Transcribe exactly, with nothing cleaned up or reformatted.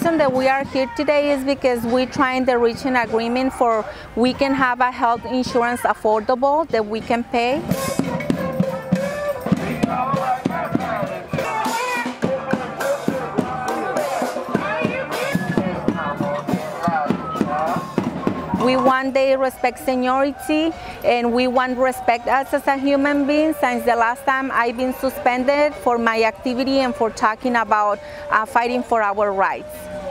reason that we are here today is because we're trying to reach an agreement for we can have a health insurance affordable that we can pay. We want they respect seniority, and we want respect us as a human being. Since the last time I've been suspended for my activity and for talking about uh, fighting for our rights.